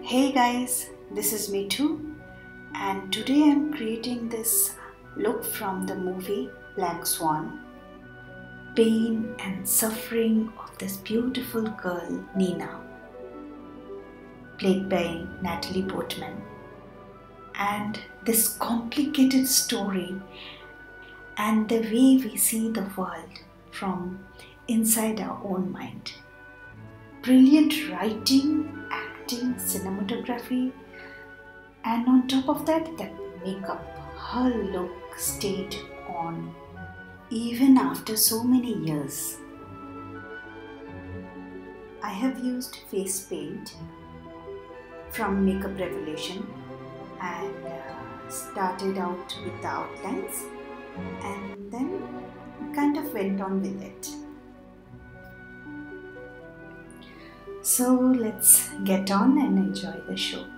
Hey guys, this is Mithu and today I'm creating this look from the movie Black Swan. Pain and suffering of this beautiful girl Nina, played by Natalie Portman, and this complicated story and the way we see the world from inside our own mind. Brilliant writing, acting, cinematography, and on top of that makeup. Her look stayed on even after so many years. I have used face paint from Makeup Revolution and started out with the outlines and then kind of went on with it. So let's get on and enjoy the show.